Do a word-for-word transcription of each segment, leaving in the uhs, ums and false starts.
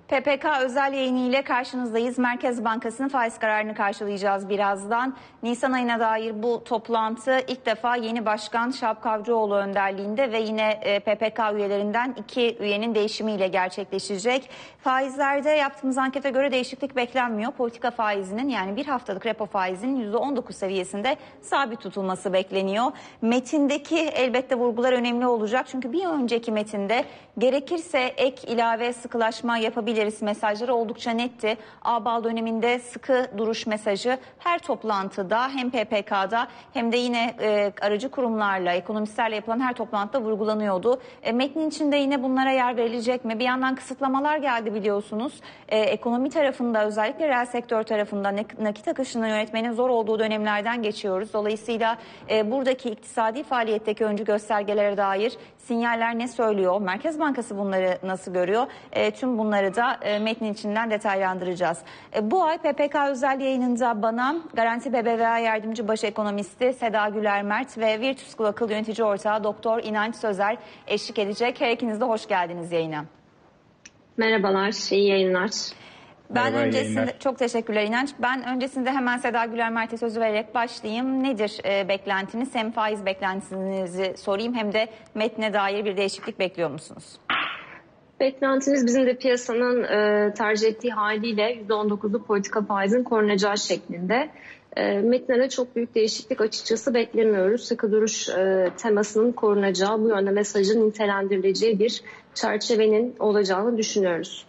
P P K özel yayını ile karşınızdayız. Merkez Bankası'nın faiz kararını karşılayacağız birazdan. Nisan ayına dair bu toplantı ilk defa yeni başkan Şahap Kavcıoğlu önderliğinde ve yine P P K üyelerinden iki üyenin değişimiyle gerçekleşecek. Faizlerde yaptığımız ankete göre değişiklik beklenmiyor. Politika faizinin, yani bir haftalık repo faizinin yüzde on dokuz seviyesinde sabit tutulması bekleniyor. Metindeki elbette vurgular önemli olacak. Çünkü bir önceki metinde gerekirse ek ilave sıkılaşma yapabilir mesajları oldukça netti. Ağbal döneminde sıkı duruş mesajı her toplantıda hem P P K'da hem de yine e, aracı kurumlarla, ekonomistlerle yapılan her toplantıda vurgulanıyordu. E, metnin içinde yine bunlara yer verilecek mi? Bir yandan kısıtlamalar geldi biliyorsunuz. E, ekonomi tarafında, özellikle reel sektör tarafında nakit akışının yönetmenin zor olduğu dönemlerden geçiyoruz. Dolayısıyla e, buradaki iktisadi faaliyetteki öncü göstergelere dair sinyaller ne söylüyor? Merkez Bankası bunları nasıl görüyor? E, tüm bunları da e, metnin içinden detaylandıracağız. E, bu ay P P K özel yayınında bana Garanti B B V A Yardımcı Baş Ekonomisti Seda Güler Mert ve Virtus School Akıl Yönetici Ortağı Doktor İnanç Sözer eşlik edecek. Her ikiniz de hoş geldiniz yayına. Merhabalar, iyi yayınlar. Ben Merhaba, öncesinde yayınlar. Çok teşekkürler İnanç. Ben öncesinde hemen Seda Güler Mert'e sözü vererek başlayayım. Nedir e, beklentiniz? Hem faiz beklentinizi sorayım hem de metne dair bir değişiklik bekliyor musunuz? Beklentimiz bizim de piyasanın e, tercih ettiği haliyle yüzde on dokuzluk politika faizin korunacağı şeklinde. E, metne de çok büyük değişiklik açıkçası beklemiyoruz. Sıkı duruş e, temasının korunacağı, bu yönde mesajın nitelendirileceği bir çerçevenin olacağını düşünüyoruz.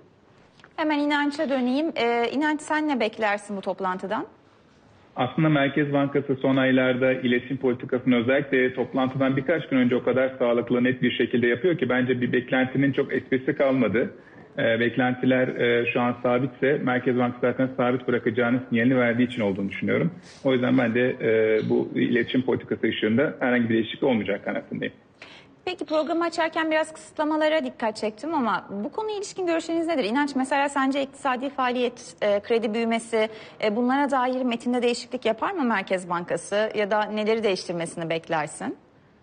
Hemen İnanç'a döneyim. Ee, İnanç, sen ne beklersin bu toplantıdan? Aslında Merkez Bankası son aylarda iletişim politikasını özellikle toplantıdan birkaç gün önce o kadar sağlıklı, net bir şekilde yapıyor ki bence bir beklentinin çok esprisi kalmadı. E, beklentiler e, şu an sabitse Merkez Bankası zaten sabit bırakacağını sinyalini verdiği için olduğunu düşünüyorum. O yüzden ben de e, bu iletişim politikası ışığında herhangi bir değişiklik olmayacak kanaatindeyim. Peki, programı açarken biraz kısıtlamalara dikkat çektim ama bu konuya ilişkin görüşleriniz nedir? İnanç, mesela sence iktisadi faaliyet, e, kredi büyümesi, e, bunlara dair metinde değişiklik yapar mı Merkez Bankası ya da neleri değiştirmesini beklersin?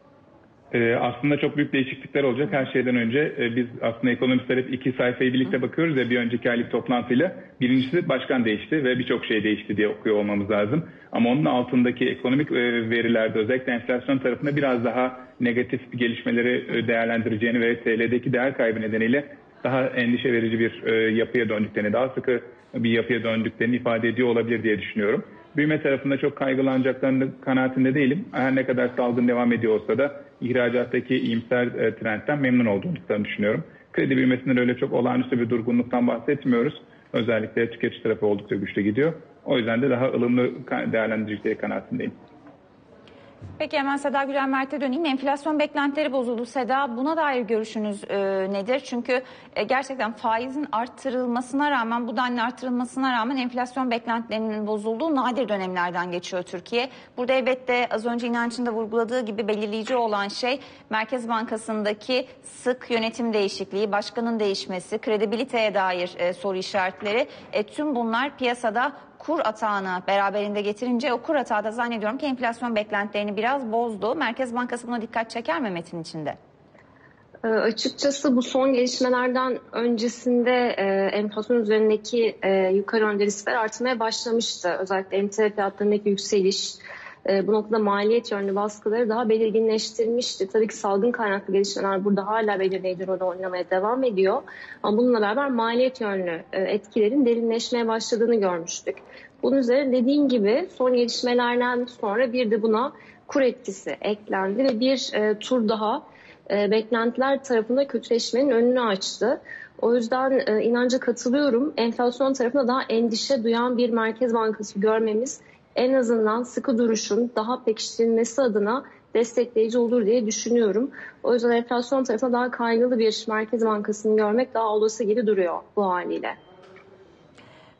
Ee, aslında çok büyük değişiklikler olacak. Her şeyden önce e, biz aslında ekonomistler hep iki sayfayı birlikte bakıyoruz ya bir önceki aylık toplantıyla. Birincisi başkan değişti ve birçok şey değişti diye okuyor olmamız lazım. Ama onun altındaki ekonomik e, verilerde özellikle enflasyon tarafında biraz daha negatif gelişmeleri e, değerlendireceğini ve T L'deki değer kaybı nedeniyle daha endişe verici bir e, yapıya döndüklerini, daha sıkı bir yapıya döndüklerini ifade ediyor olabilir diye düşünüyorum. Büyüme tarafında çok kaygılanacaklarının kanaatinde değilim. Her ne kadar salgın devam ediyor olsa da ihracattaki iyimser e, trendten memnun olduklarını düşünüyorum. Kredi büyümesinden öyle çok olağanüstü bir durgunluktan bahsetmiyoruz. Özellikle tüketici tarafı oldukça güçlü gidiyor. O yüzden de daha ılımlı değerlendirecekleri kanaatindeyim. Peki, hemen Seda Güler Mert'e döneyim. Enflasyon beklentileri bozuldu. Seda, buna dair görüşünüz e, nedir? Çünkü e, gerçekten faizin arttırılmasına rağmen, bu denli arttırılmasına rağmen enflasyon beklentilerinin bozulduğu nadir dönemlerden geçiyor Türkiye. Burada elbette az önce İnanç'ın da vurguladığı gibi belirleyici olan şey Merkez Bankası'ndaki sık yönetim değişikliği, başkanın değişmesi, kredibiliteye dair e, soru işaretleri. E, tüm bunlar piyasada kur atağını beraberinde getirince o kur atağı da zannediyorum ki enflasyon beklentilerini biraz bozdu. Merkez Bankası buna dikkat çeker mi metin içinde? E, açıkçası bu son gelişmelerden öncesinde e, enflasyon üzerindeki e, yukarı yönde riskler artmaya başlamıştı. Özellikle emtia fiyatlarındaki yükseliş e, bu noktada maliyet yönlü baskıları daha belirginleştirmişti. Tabii ki salgın kaynaklı gelişmeler burada hala belirleyici rol oynamaya devam ediyor. Ama bununla beraber maliyet yönlü e, etkilerin derinleşmeye başladığını görmüştük. Bunun üzerine dediğin gibi son gelişmelerden sonra bir de buna kur etkisi eklendi ve bir e, tur daha e, beklentiler tarafında kötüleşmenin önünü açtı. O yüzden e, inanca katılıyorum. Enflasyon tarafında daha endişe duyan bir Merkez Bankası görmemiz en azından sıkı duruşun daha pekiştirilmesi adına destekleyici olur diye düşünüyorum. O yüzden enflasyon tarafında daha kaygılı bir Merkez Bankası'nı görmek daha olası gibi duruyor bu haliyle.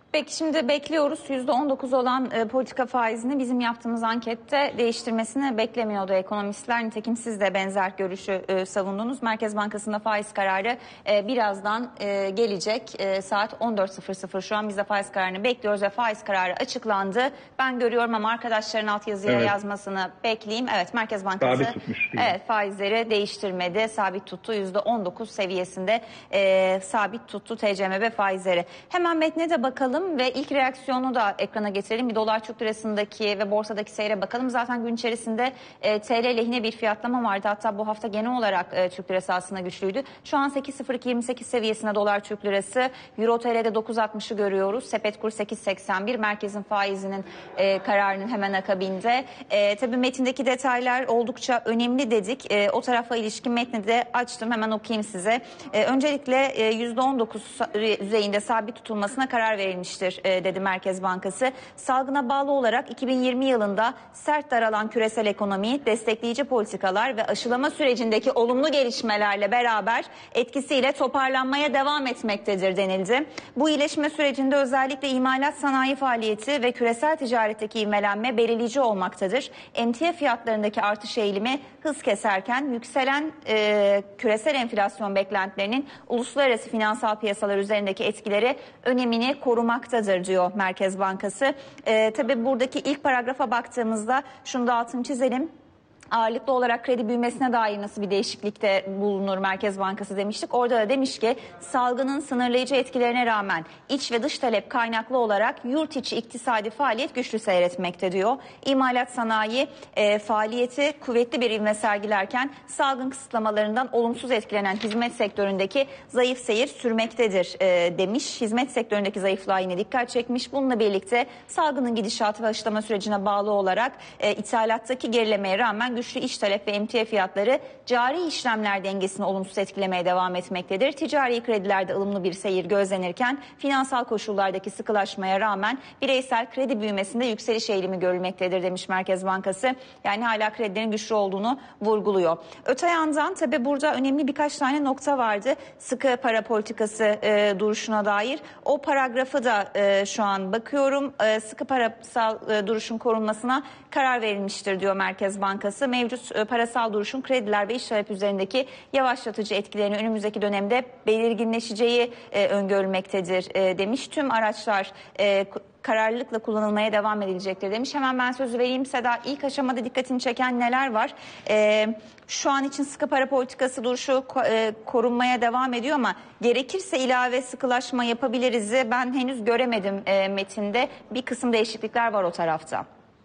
Peki şimdi bekliyoruz. yüzde on dokuz olan e, politika faizini bizim yaptığımız ankette değiştirmesini beklemiyordu ekonomistler. Nitekim siz de benzer görüşü e, savundunuz. Merkez Bankası'nda faiz kararı e, birazdan e, gelecek. E, saat on dört sıfır sıfır şu an biz de faiz kararını bekliyoruz ve faiz kararı açıklandı. Ben görüyorum ama arkadaşların alt yazıya evet. yazmasını bekleyeyim. Evet, Merkez Bankası evet, faizleri değiştirmedi. Sabit tuttu. yüzde on dokuz seviyesinde e, sabit tuttu T C M B faizleri. Hemen metne de bakalım ve ilk reaksiyonu da ekrana getirelim. Bir dolar Türk lirasındaki ve borsadaki seyre bakalım. Zaten gün içerisinde e, T L lehine bir fiyatlama vardı. Hatta bu hafta genel olarak e, Türk lirası aslında güçlüydü. Şu an sekiz sıfır iki yirmi sekiz seviyesinde dolar Türk lirası. Euro T L'de dokuz altmışı görüyoruz. Sepet kur sekiz seksen bir. Merkezin faizinin e, kararının hemen akabinde. E, tabii metindeki detaylar oldukça önemli dedik. E, o tarafa ilişkin metni de açtım. Hemen okuyayım size. E, öncelikle e, yüzde on dokuz düzeyinde sabit tutulmasına karar verilmiş dedi Merkez Bankası. Salgına bağlı olarak iki bin yirmi yılında sert daralan küresel ekonomiyi destekleyici politikalar ve aşılama sürecindeki olumlu gelişmelerle beraber etkisiyle toparlanmaya devam etmektedir denildi. Bu iyileşme sürecinde özellikle imalat sanayi faaliyeti ve küresel ticaretteki ivmelenme belirleyici olmaktadır. Emtia fiyatlarındaki artış eğilimi hız keserken yükselen e, küresel enflasyon beklentilerinin uluslararası finansal piyasalar üzerindeki etkileri önemini korumaktadır diyor Merkez Bankası. Ee, tabii buradaki ilk paragrafa baktığımızda şunu da altını çizelim. Ağırlıklı olarak kredi büyümesine dair nasıl bir değişiklikte bulunur Merkez Bankası demiştik. Orada da demiş ki salgının sınırlayıcı etkilerine rağmen iç ve dış talep kaynaklı olarak yurt içi iktisadi faaliyet güçlü seyretmekte diyor. İmalat sanayi e, faaliyeti kuvvetli bir ivme sergilerken salgın kısıtlamalarından olumsuz etkilenen hizmet sektöründeki zayıf seyir sürmektedir e, demiş. Hizmet sektöründeki zayıflığa yine dikkat çekmiş. Bununla birlikte salgının gidişatı ve aşılama sürecine bağlı olarak e, ithalattaki gerilemeye rağmen güçlü iç talep ve emtia fiyatları cari işlemler dengesini olumsuz etkilemeye devam etmektedir. Ticari kredilerde ılımlı bir seyir gözlenirken finansal koşullardaki sıkılaşmaya rağmen bireysel kredi büyümesinde yükseliş eğilimi görülmektedir demiş Merkez Bankası. Yani hala kredilerin güçlü olduğunu vurguluyor. Öte yandan tabii burada önemli birkaç tane nokta vardı. Sıkı para politikası e, duruşuna dair. O paragrafı da e, şu an bakıyorum. E, sıkı parasal e, duruşun korunmasına karar verilmiştir diyor Merkez Bankası. Mevcut parasal duruşun krediler ve iş talep üzerindeki yavaşlatıcı etkilerini önümüzdeki dönemde belirginleşeceği e, öngörülmektedir e, demiş. Tüm araçlar e, kararlılıkla kullanılmaya devam edilecektir demiş. Hemen ben sözü vereyim Seda. İlk aşamada dikkatini çeken neler var? E, şu an için sıkı para politikası duruşu e, korunmaya devam ediyor ama gerekirse ilave sıkılaşma yapabiliriz'i ben henüz göremedim e, metinde. Bir kısım değişiklikler var o tarafta.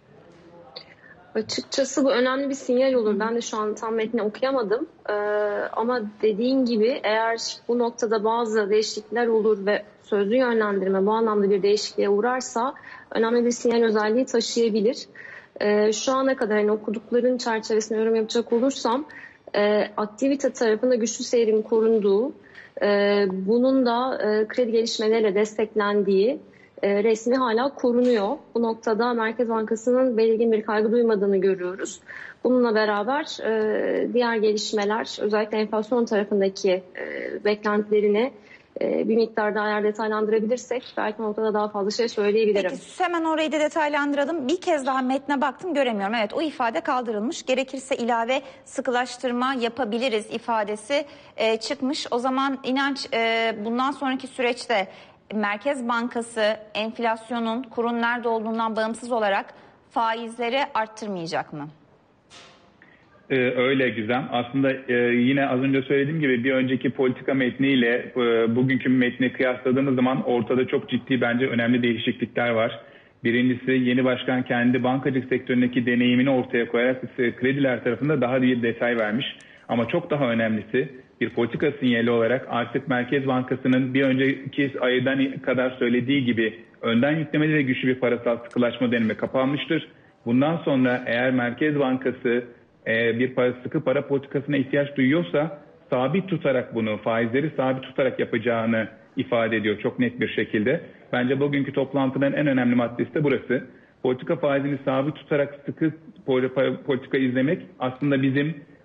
Açıkçası bu önemli bir sinyal olur. Ben de şu an tam metni okuyamadım. Ee, ama dediğin gibi eğer bu noktada bazı değişiklikler olur ve sözlü yönlendirme bu anlamda bir değişikliğe uğrarsa önemli bir sinyal özelliği taşıyabilir. Ee, şu ana kadar hani okudukların çerçevesinde yorum yapacak olursam e, aktivite tarafında güçlü seyrin korunduğu, e, bunun da e, kredi gelişmeleriyle desteklendiği E, resmi hala korunuyor. Bu noktada Merkez Bankası'nın belirgin bir kaygı duymadığını görüyoruz. Bununla beraber e, diğer gelişmeler özellikle enflasyon tarafındaki e, beklentilerini e, bir miktar daha eğer detaylandırabilirsek belki noktada daha fazla şey söyleyebilirim. Peki hemen orayı da detaylandıralım. Bir kez daha metne baktım göremiyorum. Evet o ifade kaldırılmış. Gerekirse ilave sıkılaştırma yapabiliriz ifadesi e, çıkmış. O zaman inanç e, bundan sonraki süreçte Merkez Bankası enflasyonun kurun nerede olduğundan bağımsız olarak faizleri arttırmayacak mı? Ee, öyle Gizem. Aslında e, yine az önce söylediğim gibi bir önceki politika metniyle e, bugünkü metni kıyasladığımız zaman ortada çok ciddi bence önemli değişiklikler var. Birincisi yeni başkan kendi bankacılık sektöründeki deneyimini ortaya koyarak krediler tarafında daha bir detay vermiş. Ama çok daha önemlisi bir politika sinyali olarak artık Merkez Bankası'nın bir önceki aydan kadar söylediği gibi önden yüklemeli ve güçlü bir parasal sıkılaşma dönemi kapanmıştır. Bundan sonra eğer Merkez Bankası e, bir para, sıkı para politikasına ihtiyaç duyuyorsa sabit tutarak bunu, faizleri sabit tutarak yapacağını ifade ediyor çok net bir şekilde. Bence bugünkü toplantının en önemli maddesi de burası. Politika faizini sabit tutarak sıkı politika izlemek aslında bizim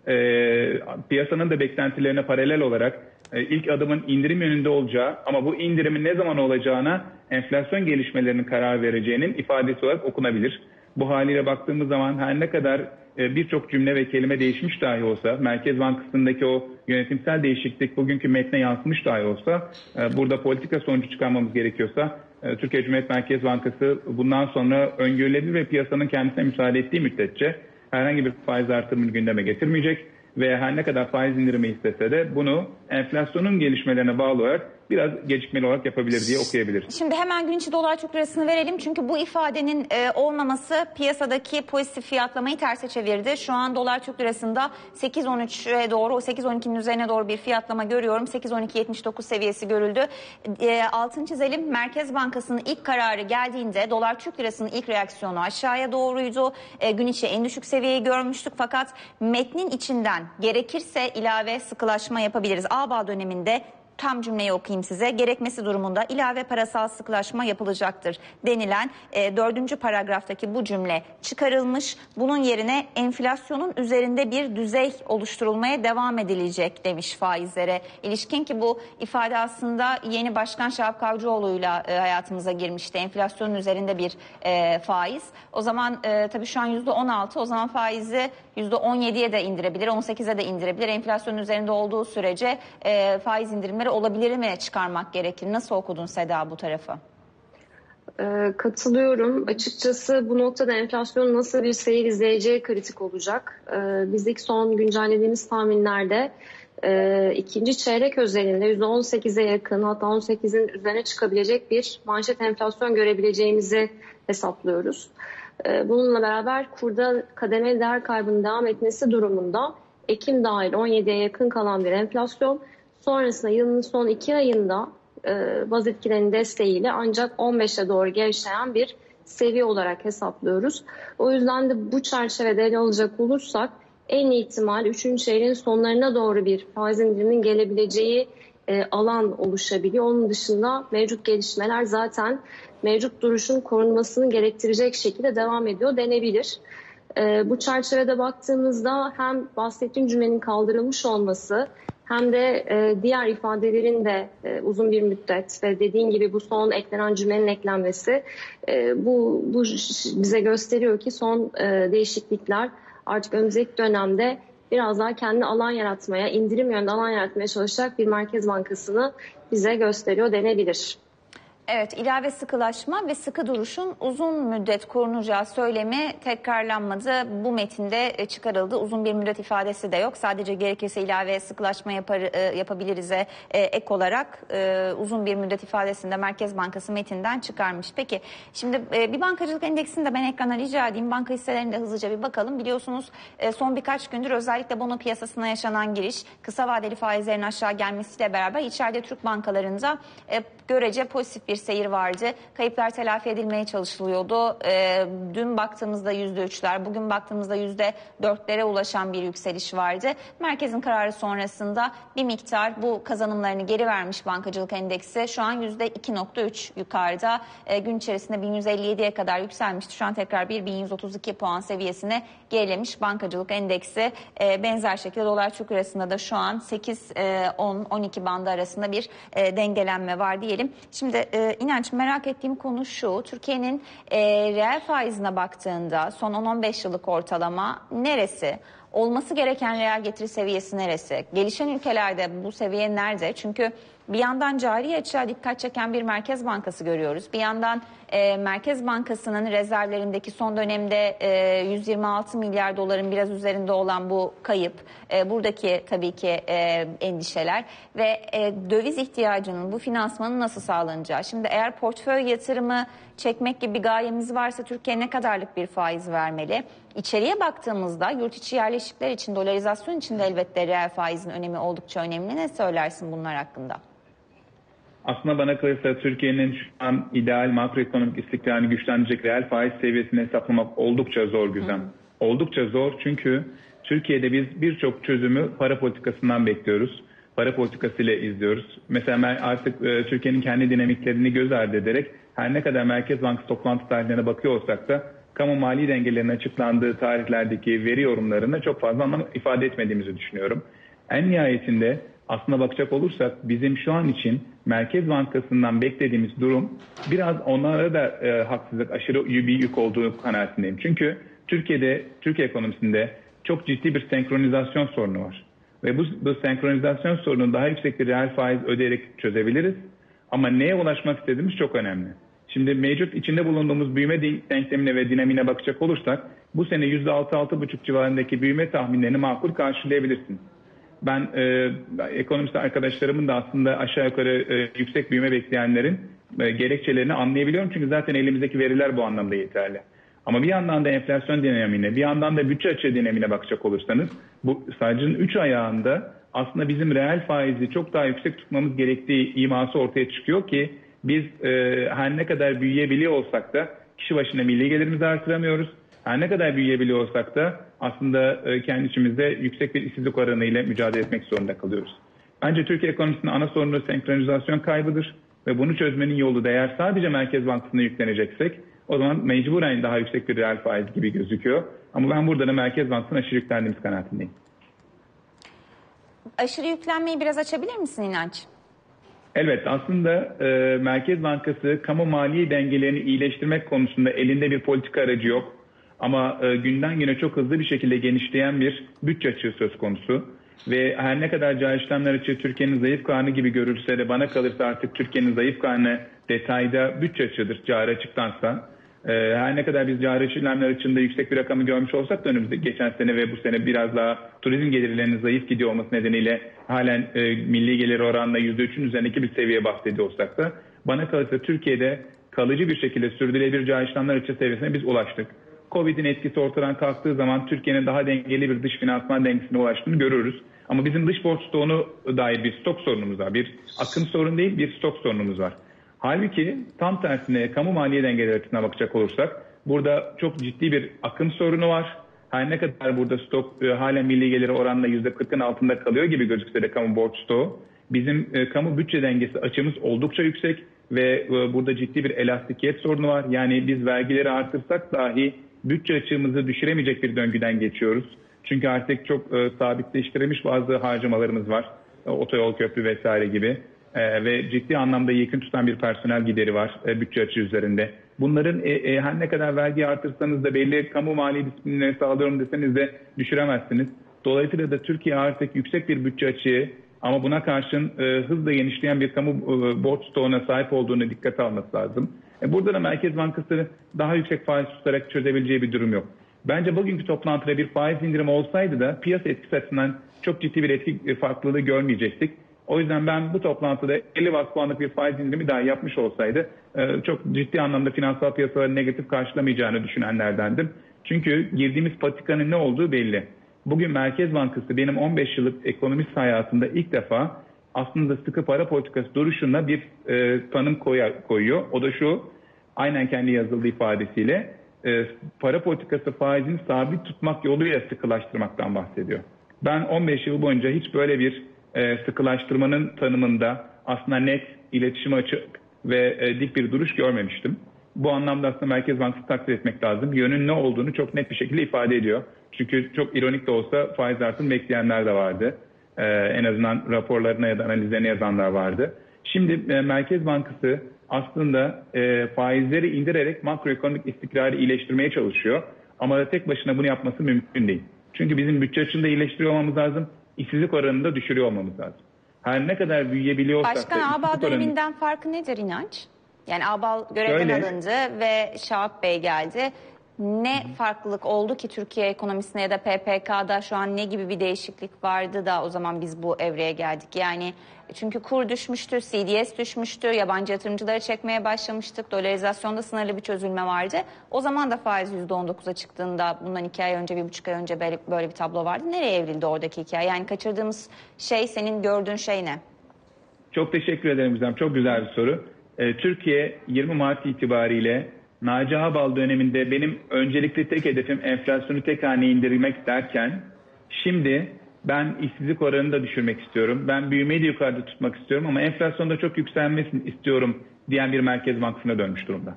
e, piyasanın da beklentilerine paralel olarak e, ilk adımın indirim yönünde olacağı ama bu indirimin ne zaman olacağına enflasyon gelişmelerinin karar vereceğinin ifadesi olarak okunabilir. Bu haliyle baktığımız zaman her ne kadar e, birçok cümle ve kelime değişmiş dahi olsa, Merkez Bankası'ndaki o yönetimsel değişiklik bugünkü metne yansımış dahi olsa, e, burada politika sonucu çıkarmamız gerekiyorsa, e, Türkiye Cumhuriyet Merkez Bankası bundan sonra öngörülebilir ve piyasanın kendisine müsaade ettiği müddetçe herhangi bir faiz artırımını gündeme getirmeyecek ve her ne kadar faiz indirimi istese de bunu enflasyonun gelişmelerine bağlı olarak biraz gecikmeli olarak yapabilir diye okuyabiliriz. Şimdi hemen gün içi dolar Türk lirasını verelim. Çünkü bu ifadenin e, olmaması piyasadaki pozitif fiyatlamayı terse çevirdi. Şu an dolar Türk lirasında sekiz on üçe doğru, sekiz on ikinin üzerine doğru bir fiyatlama görüyorum. sekiz on iki yetmiş dokuz seviyesi görüldü. E, altını çizelim. Merkez Bankası'nın ilk kararı geldiğinde dolar Türk lirasının ilk reaksiyonu aşağıya doğruydu. E, gün içi en düşük seviyeyi görmüştük. Fakat metnin içinden gerekirse ilave sıkılaşma yapabiliriz. A-Bağ döneminde tam cümleyi okuyayım size. Gerekmesi durumunda ilave parasal sıkılaşma yapılacaktır denilen e, dördüncü paragraftaki bu cümle çıkarılmış. Bunun yerine enflasyonun üzerinde bir düzey oluşturulmaya devam edilecek demiş faizlere ilişkin, ki bu ifade aslında yeni Başkan Şahap Kavcıoğlu'yla e, hayatımıza girmişti. Enflasyonun üzerinde bir e, faiz. O zaman e, tabii şu an yüzde on altı, o zaman faizi yüzde on yediye de indirebilir, on sekize de indirebilir. Enflasyonun üzerinde olduğu sürece e, faiz indirimleri olabilir mi çıkarmak gerekir? Nasıl okudun Seda bu tarafı? E, katılıyorum. Açıkçası bu noktada enflasyonun nasıl bir seyir izleyeceği kritik olacak. E, biz ilk son güncellediğimiz tahminlerde e, ikinci çeyrek özelinde yüzde on sekize yakın, hatta on sekizin üzerine çıkabilecek bir manşet enflasyon görebileceğimizi hesaplıyoruz. Bununla beraber kurda kademeli değer kaybının devam etmesi durumunda Ekim dahil on yediye yakın kalan bir enflasyon, sonrasında yılın son iki ayında baz etkilerinin desteğiyle ancak on beşe doğru gevşeyen bir seviye olarak hesaplıyoruz. O yüzden de bu çerçevede ele alacak olursak en ihtimal üçüncü çeyreğin sonlarına doğru bir faiz indiriminin gelebileceği alan oluşabiliyor. Onun dışında mevcut gelişmeler zaten mevcut duruşun korunmasını gerektirecek şekilde devam ediyor denebilir. E, bu çerçevede baktığımızda hem bahsettiğim cümlenin kaldırılmış olması hem de e, diğer ifadelerin de e, uzun bir müddet ve dediğin gibi bu son eklenen cümlenin eklenmesi e, bu, bu bize gösteriyor ki son e, değişiklikler artık önümüzdeki dönemde biraz daha kendi alan yaratmaya, indirim yönünde alan yaratmaya çalışacak bir Merkez Bankası'nı bize gösteriyor denebilir. Evet, ilave sıkılaşma ve sıkı duruşun uzun müddet korunacağı söylemi tekrarlanmadı. Bu metinde çıkarıldı. Uzun bir müddet ifadesi de yok. Sadece gerekirse ilave sıkılaşma yapar, yapabiliriz'e ek olarak uzun bir müddet ifadesinde Merkez Bankası metinden çıkarmış. Peki şimdi bir bankacılık endeksini de ben ekrana rica edeyim. Banka hisselerinde hızlıca bir bakalım. Biliyorsunuz son birkaç gündür özellikle bono piyasasına yaşanan giriş, kısa vadeli faizlerin aşağı gelmesiyle beraber içeride Türk bankalarında görece pozitif bir seyir vardı. Kayıplar telafi edilmeye çalışılıyordu. E, dün baktığımızda yüzde üçler, bugün baktığımızda yüzde dörtlere ulaşan bir yükseliş vardı. Merkezin kararı sonrasında bir miktar bu kazanımlarını geri vermiş bankacılık endeksi. Şu an yüzde iki nokta üç yukarıda. E, gün içerisinde bin yüz elli yediye kadar yükselmişti. Şu an tekrar bir bin yüz otuz iki puan seviyesine gerilemiş bankacılık endeksi. E, benzer şekilde dolar Türk lirasında da şu an sekiz on on iki bandı arasında bir e, dengelenme var diyelim. Şimdi e, İnanç, merak ettiğim konu şu: Türkiye'nin e, reel faizine baktığında son on on beş yıllık ortalama neresi? Olması gereken reel getiri seviyesi neresi? Gelişen ülkelerde bu seviye nerede? Çünkü bir yandan cari açığa dikkat çeken bir Merkez Bankası görüyoruz. Bir yandan e, Merkez Bankası'nın rezervlerindeki son dönemde e, yüz yirmi altı milyar doların biraz üzerinde olan bu kayıp, e, buradaki tabii ki e, endişeler ve e, döviz ihtiyacının, bu finansmanın nasıl sağlanacağı. Şimdi eğer portföy yatırımı çekmek gibi bir gayemiz varsa Türkiye ne kadarlık bir faiz vermeli? İçeriye baktığımızda yurt içi yerleşikler için, dolarizasyon için de elbette reel faizin önemi oldukça önemli. Ne söylersin bunlar hakkında? Aslında bana kalırsa Türkiye'nin şu an ideal makroekonomik istikrarını güçlendirecek reel faiz seviyesini hesaplamak oldukça zor Güzem. Hı. Oldukça zor çünkü Türkiye'de biz birçok çözümü para politikasından bekliyoruz. Para politikasıyla izliyoruz. Mesela artık e, Türkiye'nin kendi dinamiklerini göz ardı ederek her ne kadar Merkez Bankası toplantı tarihlerine bakıyor olsak da kamu mali dengelerinin açıklandığı tarihlerdeki veri yorumlarında çok fazla anlam ifade etmediğimizi düşünüyorum. En nihayetinde aslına bakacak olursak bizim şu an için Merkez Bankası'ndan beklediğimiz durum biraz onlara da e, haksızlık, aşırı bir yük olduğu kanaatindeyim. Çünkü Türkiye'de, Türkiye ekonomisinde çok ciddi bir senkronizasyon sorunu var. Ve bu, bu senkronizasyon sorununu daha yüksek bir reel faiz ödeyerek çözebiliriz. Ama neye ulaşmak istediğimiz çok önemli. Şimdi mevcut içinde bulunduğumuz büyüme denklemine ve dinamine bakacak olursak bu sene yüzde altı altı buçuk civarındaki büyüme tahminlerini makul karşılayabilirsiniz. Ben e, ekonomist arkadaşlarımın da aslında aşağı yukarı e, yüksek büyüme bekleyenlerin e, gerekçelerini anlayabiliyorum. Çünkü zaten elimizdeki veriler bu anlamda yeterli. Ama bir yandan da enflasyon dinamine, bir yandan da bütçe açığı dinamine bakacak olursanız bu sayıcının üç ayağında aslında bizim reel faizi çok daha yüksek tutmamız gerektiği iması ortaya çıkıyor ki biz e, her ne kadar büyüyebiliyor olsak da kişi başına milli gelirimizi artıramıyoruz. Her ne kadar büyüyebiliyor olsak da aslında e, kendi içimizde yüksek bir işsizlik oranı ile mücadele etmek zorunda kalıyoruz. Bence Türkiye ekonomisinin ana sorunu senkronizasyon kaybıdır ve bunu çözmenin yolu da eğer sadece Merkez Bankası'na yükleneceksek o zaman mecburen daha yüksek bir reel faiz gibi gözüküyor. Ama ben burada da Merkez Bankası'na aşırı yüklendiğimiz kanaatindeyim. Aşırı yüklenmeyi biraz açabilir misin İnanç? Evet, aslında e, Merkez Bankası kamu mali dengelerini iyileştirmek konusunda elinde bir politika aracı yok. Ama e, günden güne çok hızlı bir şekilde genişleyen bir bütçe açığı söz konusu. Ve her ne kadar cari işlemler açığı Türkiye'nin zayıf karnı gibi görülse de bana kalırsa artık Türkiye'nin zayıf karnı detayda bütçe açığıdır cari açıktansa. E, her ne kadar biz cari işlemler açığında yüksek bir rakamı görmüş olsak da önümüzde geçen sene ve bu sene biraz daha turizm gelirlerinin zayıf gidiyor olması nedeniyle halen e, milli gelir oranla yüzde üçün üzerindeki bir seviye bahsediyor olsak da bana kalırsa Türkiye'de kalıcı bir şekilde sürdürülebilir cari işlemler açığı seviyesine biz ulaştık. Covid'in etkisi ortadan kalktığı zaman Türkiye'nin daha dengeli bir dış finansman dengesine ulaştığını görürüz. Ama bizim dış borç stoğuna dair bir stok sorunumuz var. Bir akım sorun değil, bir stok sorunumuz var. Halbuki tam tersine kamu maliye dengeleri açısından bakacak olursak burada çok ciddi bir akım sorunu var. Her ne kadar burada stok e, halen milli geliri oranla yüzde kırkın altında kalıyor gibi gözükse de kamu borç stoğu. Bizim e, kamu bütçe dengesi açımız oldukça yüksek ve e, burada ciddi bir elastikiyet sorunu var. Yani biz vergileri artırsak dahi bütçe açığımızı düşüremeyecek bir döngüden geçiyoruz. Çünkü artık çok e, sabitleştirilmiş bazı harcamalarımız var. E, otoyol, köprü vesaire gibi. E, ve ciddi anlamda yekün tutan bir personel gideri var e, bütçe açığı üzerinde. Bunların e, e, her ne kadar vergi artırsanız da belli kamu mali disiplinleri sağlıyorum deseniz de düşüremezsiniz. Dolayısıyla da Türkiye artık yüksek bir bütçe açığı ama buna karşın e, hızla genişleyen bir kamu e, borç stoğuna sahip olduğunu dikkate alması lazım. E, burada da Merkez Bankası daha yüksek faiz tutarak çözebileceği bir durum yok. Bence bugünkü toplantıda bir faiz indirimi olsaydı da piyasa etkisi açısından çok ciddi bir etki farklılığı görmeyecektik. O yüzden ben bu toplantıda elli bas puanlık bir faiz indirimi daha yapmış olsaydı çok ciddi anlamda finansal piyasaları negatif karşılamayacağını düşünenlerdendim. Çünkü girdiğimiz patikanın ne olduğu belli. Bugün Merkez Bankası benim on beş yıllık ekonomist hayatımda ilk defa aslında sıkı para politikası duruşuna bir e, tanım koya, koyuyor. O da şu, aynen kendi yazıldığı ifadesiyle e, para politikası faizini sabit tutmak yoluyla sıkılaştırmaktan bahsediyor. Ben on beş yıl boyunca hiç böyle bir e, sıkılaştırmanın tanımında aslında net, iletişime açık ve e, dik bir duruş görmemiştim. Bu anlamda aslında Merkez Bankası takdir etmek lazım. Yönün ne olduğunu çok net bir şekilde ifade ediyor. Çünkü çok ironik de olsa faiz artırım bekleyenler de vardı. Ee, en azından raporlarına ya da analizlerine yazanlar vardı. Şimdi e, Merkez Bankası aslında e, faizleri indirerek makroekonomik istikrarı iyileştirmeye çalışıyor. Ama tek başına bunu yapması mümkün değil. Çünkü bizim bütçe açığında iyileştiriyor olmamız lazım. İşsizlik oranını da düşürüyor olmamız lazım. Her ne kadar büyüyebiliyorsak Başkan da... Ağbal döneminden oranı... farkı nedir İnanç? Yani Ağbal görevden Şöyle, alındı ve Şahap Bey geldi. Ne farklılık oldu ki Türkiye ekonomisine ya da P P K'da şu an ne gibi bir değişiklik vardı da o zaman biz bu evreye geldik? Yani çünkü kur düşmüştü, C D S düşmüştü, yabancı yatırımcıları çekmeye başlamıştık, dolarizasyonda sınırlı bir çözülme vardı. O zaman da faiz yüzde on dokuza çıktığında bundan iki ay önce, bir buçuk ay önce böyle, böyle bir tablo vardı. Nereye evrildi oradaki hikaye? Yani kaçırdığımız şey, senin gördüğün şey ne? Çok teşekkür ederim Gizem. Çok güzel bir soru. Ee, Türkiye yirmi Mart itibariyle Naci Ağbal döneminde benim öncelikli tek hedefim enflasyonu tek haneye indirmek derken şimdi ben işsizlik oranını da düşürmek istiyorum. Ben büyümeyi de yukarıda tutmak istiyorum ama enflasyonda çok yükselmesini istiyorum diyen bir Merkez Bankası'na dönmüş durumda.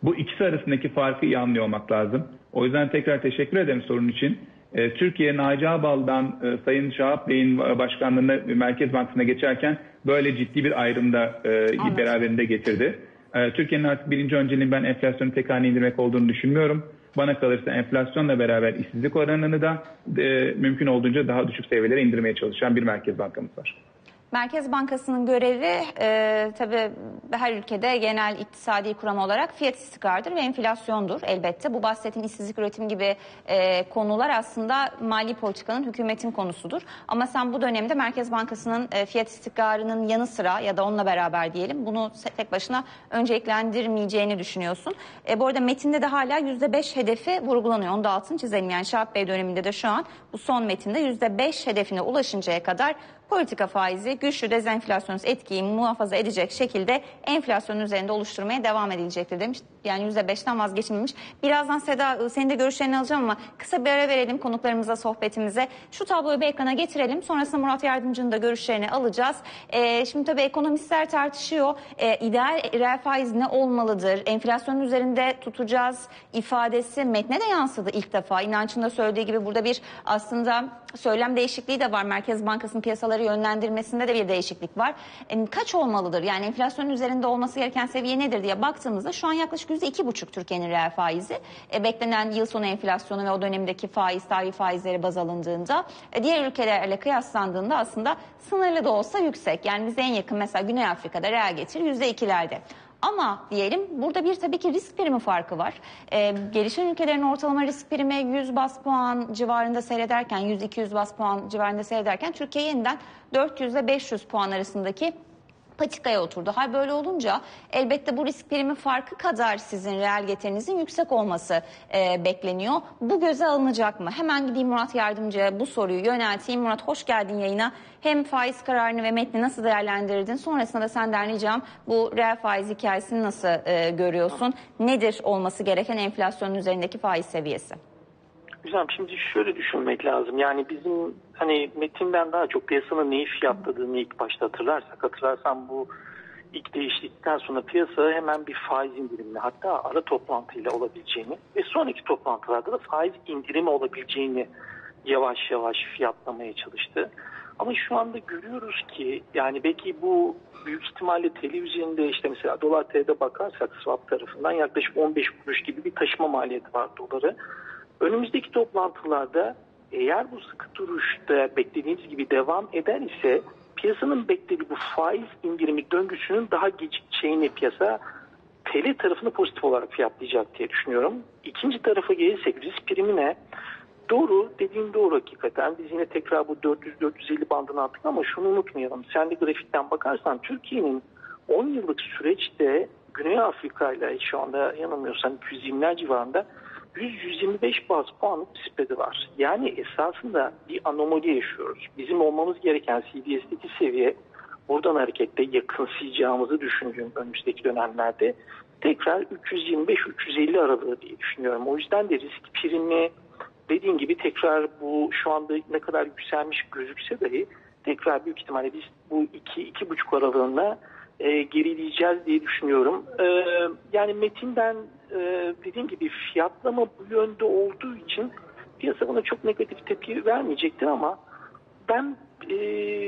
Bu ikisi arasındaki farkı iyi anlıyor olmak lazım. O yüzden tekrar teşekkür ederim sorun için. E, Türkiye Naci Ağbal'dan e, Sayın Şahap Bey'in başkanlığına Merkez Bankası'na geçerken böyle ciddi bir ayrımda e, beraberinde getirdi. E, Türkiye'nin artık birinci önceliğinin ben enflasyonu tek haneye indirmek olduğunu düşünmüyorum. Bana kalırsa enflasyonla beraber işsizlik oranını da e, mümkün olduğunca daha düşük seviyelere indirmeye çalışan bir Merkez Bankamız var. Merkez Bankası'nın görevi e, tabii her ülkede genel iktisadi kuram olarak fiyat istikrarıdır ve enflasyondur elbette. Bu bahsettiğim işsizlik, üretim gibi e, konular aslında mali politikanın, hükümetin konusudur. Ama sen bu dönemde Merkez Bankası'nın e, fiyat istikrarının yanı sıra ya da onunla beraber diyelim bunu tek başına önceliklendirmeyeceğini düşünüyorsun. E, bu arada metinde de hala yüzde beş hedefi vurgulanıyor. Onu da altını çizelim. Yani Şahap Bey döneminde de şu an bu son metinde yüzde beş hedefine ulaşıncaya kadar politika faizi güçlü dezenflasyonist etkiyi muhafaza edecek şekilde enflasyonun üzerinde oluşturmaya devam edilecektir demiş. Yani yüzde beşten vazgeçilmemiş. Birazdan Seda senin de görüşlerini alacağım ama kısa bir ara verelim konuklarımıza, sohbetimize. Şu tabloyu bir ekrana getirelim. Sonrasında Murat Yardımcı'nın da görüşlerini alacağız. Ee, şimdi tabii ekonomistler tartışıyor. Ee, ideal reel faiz ne olmalıdır? Enflasyonun üzerinde tutacağız ifadesi metne de yansıdı ilk defa. İnanç'ın da söylediği gibi burada bir aslında söylem değişikliği de var. Merkez Bankası'nın piyasaları yönlendirmesinde de bir değişiklik var. E, kaç olmalıdır? Yani enflasyonun üzerinde olması gereken seviye nedir diye baktığımızda şu an yaklaşık yüzde iki buçuk Türkiye'nin reel faizi. E, beklenen yıl sonu enflasyonu ve o dönemdeki faiz, tahvil faizleri baz alındığında e, diğer ülkelerle kıyaslandığında aslında sınırlı da olsa yüksek. Yani bize en yakın mesela Güney Afrika'da reel getiri yüzde ikilerde. Ama diyelim burada bir tabii ki risk primi farkı var. Ee, gelişen ülkelerin ortalama risk primi yüz bas puan civarında seyrederken, yüz iki yüz bas puan civarında seyrederken Türkiye yeniden dört yüz ile beş yüz puan arasındaki patikaya oturdu. Hal böyle olunca elbette bu risk primi farkı kadar sizin reel getirinizin yüksek olması e, bekleniyor. Bu göze alınacak mı? Hemen gideyim Murat Yardımcı'ya bu soruyu yönelteyim. Murat hoş geldin yayına. Hem faiz kararını ve metni nasıl değerlendirdin? Sonrasında da senden ricam bu reel faiz hikayesini nasıl e, görüyorsun? Nedir olması gereken enflasyonun üzerindeki faiz seviyesi? Güzel. Şimdi şöyle düşünmek lazım. Yani bizim hani metinden daha çok piyasanın neyi fiyatladığını ilk başta hatırlarsak, hatırlarsam bu ilk değişiklikten sonra piyasa hemen bir faiz indirimini, hatta ara toplantıyla olabileceğini ve sonraki toplantılarda da faiz indirimi olabileceğini yavaş yavaş fiyatlamaya çalıştı. Ama şu anda görüyoruz ki yani belki bu büyük ihtimalle T L üzerinde işte mesela dolar T L'de bakarsak swap tarafından yaklaşık on beş kuruş gibi bir taşıma maliyeti var doları. Önümüzdeki toplantılarda eğer bu sıkı duruşta beklediğimiz gibi devam eder ise piyasanın beklediği bu faiz indirimi döngüsünün daha gecikeceğini piyasa T L tarafını pozitif olarak fiyatlayacak diye düşünüyorum. İkinci tarafa gelirsek risk primine doğru, dediğin doğru hakikaten. Biz yine tekrar bu dört yüz dört yüz elli bandını attık ama şunu unutmayalım. Sen de grafikten bakarsan Türkiye'nin on yıllık süreçte Güney Afrika ile şu anda yanılmıyorsam iki yüz yirmiler civarında yüz yüz yirmi beş baz puanlık bir spreadi var. Yani esasında bir anomali yaşıyoruz. Bizim olmamız gereken C D S'deki seviye buradan hareketle yakınsayacağımızı düşündüğüm önümüzdeki dönemlerde tekrar üç yüz yirmi beş üç yüz elli aralığı diye düşünüyorum. O yüzden de risk primi dediğin gibi tekrar bu şu anda ne kadar yükselmiş gözükse dahi tekrar büyük ihtimalle biz bu iki iki buçuk aralığına e, gerileyeceğiz diye düşünüyorum. E, yani metinden e, dediğim gibi fiyatlama bu yönde olduğu için piyasa buna çok negatif tepki vermeyecektir ama ben e,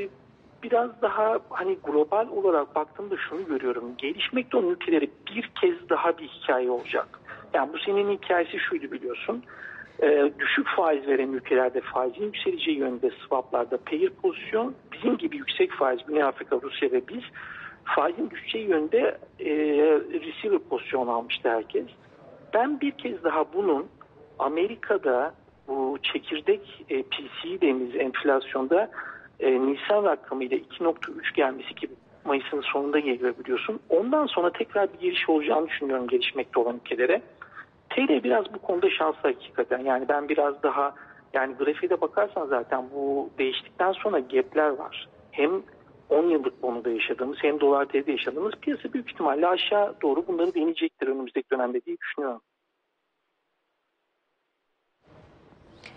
biraz daha hani global olarak baktığımda şunu görüyorum. Gelişmekte olan ülkeleri bir kez daha bir hikaye olacak. Yani bu senin hikayesi şuydu biliyorsun. Ee, düşük faiz veren ülkelerde faizin yükseleceği yönde swaplarda pair pozisyon, bizim gibi yüksek faiz Güney Afrika, Rusya ve biz faizin düşeceği yönde e, receiver pozisyon almıştı herkes. Ben bir kez daha bunun Amerika'da bu çekirdek e, P C E dediğimiz enflasyonda e, Nisan rakamıyla iki nokta üç gelmesi ki Mayıs'ın sonunda geliyor biliyorsun. Ondan sonra tekrar bir giriş olacağını düşünüyorum gelişmekte olan ülkelere. T L biraz bu konuda şanslı hakikaten. Yani ben biraz daha yani grafiğe de bakarsan zaten bu değiştikten sonra gap'ler var. Hem on yıllık bonoda yaşadığımız hem dolar T L'de yaşadığımız piyasa büyük ihtimalle aşağı doğru bunları deneyecektir önümüzdeki dönemde diye düşünüyorum.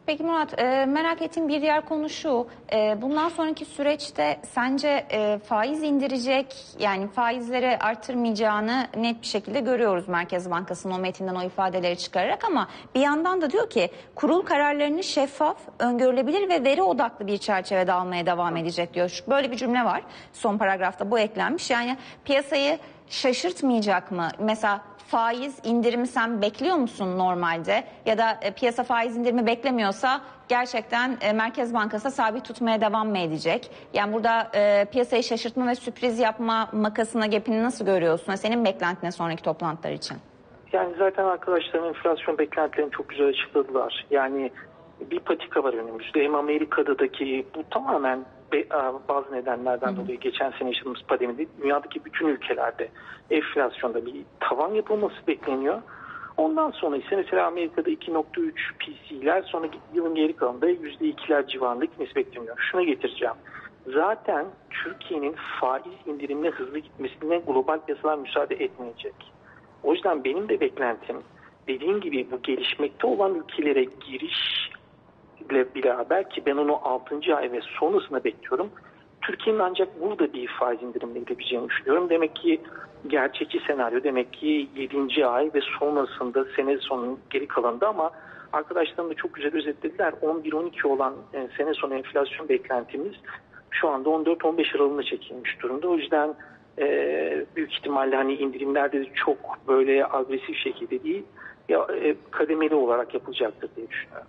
Peki Murat, e, merak ettiğim bir diğer konu şu. E, bundan sonraki süreçte sence e, faiz indirecek, yani faizleri artırmayacağını net bir şekilde görüyoruz Merkez Bankası'nın o metinden o ifadeleri çıkararak, ama bir yandan da diyor ki kurul kararlarını şeffaf, öngörülebilir ve veri odaklı bir çerçevede almaya devam edecek diyor. Böyle bir cümle var. Son paragrafta bu eklenmiş. Yani piyasayı şaşırtmayacak mı? Mesela faiz indirimi sen bekliyor musun normalde? Ya da e, piyasa faiz indirimi beklemiyorsa gerçekten e, Merkez Bankası sabit tutmaya devam mı edecek? Yani burada e, piyasayı şaşırtma ve sürpriz yapma makasına gapini nasıl görüyorsun? Senin beklentin sonraki toplantılar için? Yani zaten arkadaşların enflasyon beklentilerini çok güzel açıkladılar. Yani bir patika var önümüzde. Hem Amerika'daki bu tamamen bazı nedenlerden dolayı geçen sene yaşadığımız pandemide dünyadaki bütün ülkelerde enflasyonda bir tavan yapılması bekleniyor. Ondan sonra ise mesela Amerika'da iki nokta üç P C'ler, sonra yılın geri kalanında yüzde ikiler civarında gitmesi bekleniyor. Şuna getireceğim. Zaten Türkiye'nin faiz indirimine hızlı gitmesine global piyasalar müsaade etmeyecek. O yüzden benim de beklentim, dediğim gibi bu gelişmekte olan ülkelere giriş ile beraber, ki ben onu altıncı ay ve sonrasında bekliyorum, Türkiye'nin ancak burada bir faiz indirimine gidebileceğini düşünüyorum. Demek ki gerçekçi senaryo demek ki yedinci ay ve sonrasında sene sonunun geri kalanında, ama arkadaşlarım da çok güzel özetlediler. on bir on iki olan e, sene sonu enflasyon beklentimiz şu anda on dört on beş aralığına çekilmiş durumda. O yüzden e, büyük ihtimalle hani indirimlerde de çok böyle agresif şekilde değil, ya, e, kademeli olarak yapılacaktır diye düşünüyorum.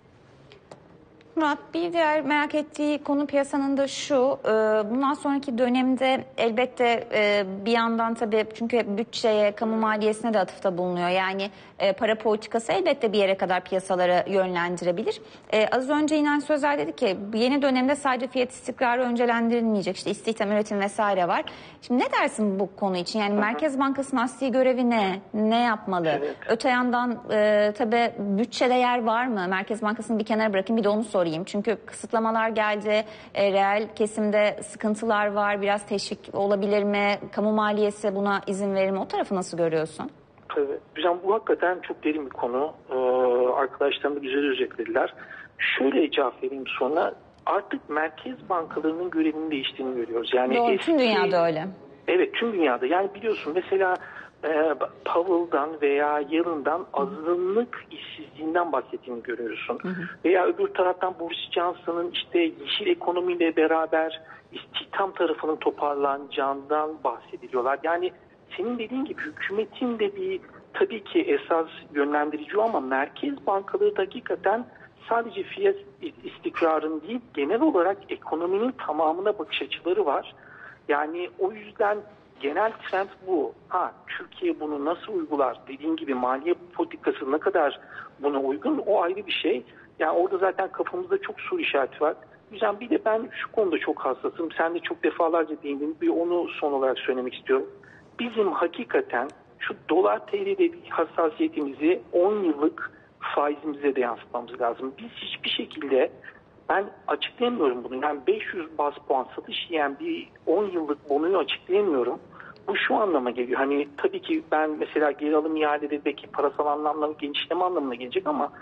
Murat, bir diğer merak ettiği konu piyasanın da şu, bundan sonraki dönemde elbette bir yandan tabii, çünkü bütçeye, kamu maliyesine de atıfta bulunuyor. Yani para politikası elbette bir yere kadar piyasaları yönlendirebilir. Az önce İnan Sözer dedi ki yeni dönemde sadece fiyat istikrarı öncelendirilmeyecek, işte istihdam, üretim vesaire var. Şimdi ne dersin bu konu için? Yani Merkez Bankası'nın asli görevi ne? Ne yapmalı? Evet. Öte yandan e, tabii bütçede yer var mı? Merkez Bankası'nı bir kenara bırakın, bir de onu sorayım. Çünkü kısıtlamalar geldi, e, reel kesimde sıkıntılar var, biraz teşvik olabilir mi? Kamu maliyesi buna izin verir mi? O tarafı nasıl görüyorsun? Tabii. Güzel, bu hakikaten çok derin bir konu. Ee, arkadaşlarım da güzel özetlediler. Şöyle cevap vereyim sonra. Artık merkez bankalarının görevinin değiştiğini görüyoruz. Yani Doğru, eski, tüm dünyada öyle. Evet, tüm dünyada. Yani biliyorsun mesela e, Powell'dan veya Yellen'dan azınlık işsizliğinden bahsettiğini görüyorsun. Hı hı. Veya öbür taraftan Boris Johnson'ın işte yeşil ekonomiyle beraber istihdam tarafının toparlanacağından bahsediliyorlar. Yani senin dediğin gibi hükümetin de bir tabii ki esas yönlendirici ama merkez bankaları da hakikaten sadece fiyat istikrarının değil, genel olarak ekonominin tamamına bakış açıları var. Yani o yüzden genel trend bu. Ha, Türkiye bunu nasıl uygular? Dediğin gibi maliye politikası ne kadar buna uygun, o ayrı bir şey. Yani orada zaten kafamızda çok soru işareti var. Güzel, bir de ben şu konuda çok hassasım. Sen de çok defalarca değindin. Bir onu son olarak söylemek istiyorum. Bizim hakikaten şu dolar T L'deki hassasiyetimizi on yıllık faizimize de yansıtmamız lazım. Biz hiçbir şekilde, ben açıklayamıyorum bunu. Yani beş yüz baz puan satış yiyen bir on yıllık bonoyu açıklayamıyorum. Bu şu anlama geliyor. Hani tabii ki ben mesela geri alım ihalelerdeki parasal anlamda genişleme anlamına gelecek ama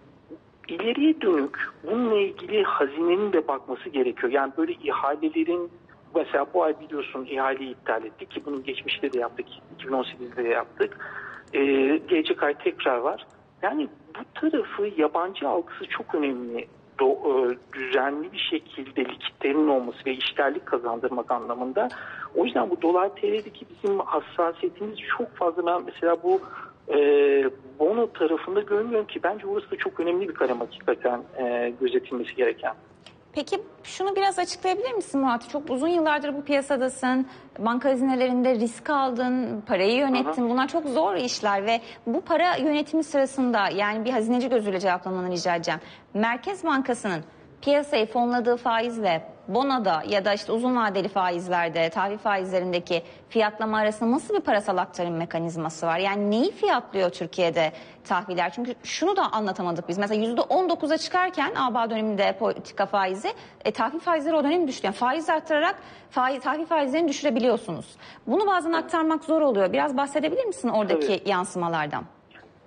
ileriye dönük bununla ilgili hazinenin de bakması gerekiyor. Yani böyle ihalelerin, mesela bu ay biliyorsun ihaleyi iptal ettik ki bunu geçmişte de yaptık. iki bin on sekizde de yaptık. Ee, gelecek ay tekrar var. Yani bu tarafı, yabancı algısı çok önemli. Do- düzenli bir şekilde likitlerin olması ve işlerlik kazandırmak anlamında. O yüzden bu dolar T L'deki bizim hassasiyetimiz çok fazla. Ben mesela bu e, bono tarafında görmüyorum ki, bence orası da çok önemli bir kalem hakikaten e, gözetilmesi gereken. Peki şunu biraz açıklayabilir misin Murat? Çok uzun yıllardır bu piyasadasın, banka hazinelerinde risk aldın, parayı yönettin. Aha. Bunlar çok zor işler ve bu para yönetimi sırasında, yani bir hazineci gözüyle cevaplamanı rica edeceğim. Merkez Bankası'nın piyasayı fonladığı faizle bonoda ya da işte uzun vadeli faizlerde, tahvil faizlerindeki fiyatlama arasında nasıl bir parasal aktarım mekanizması var? Yani neyi fiyatlıyor Türkiye'de tahviller? Çünkü şunu da anlatamadık biz. Mesela yüzde on dokuza çıkarken A B A döneminde politika faizi, e, tahvil faizleri o dönem düştü. Yani faiz arttırarak faiz, tahvil faizlerini düşürebiliyorsunuz. Bunu bazen aktarmak zor oluyor. Biraz bahsedebilir misin oradaki Tabii. yansımalardan?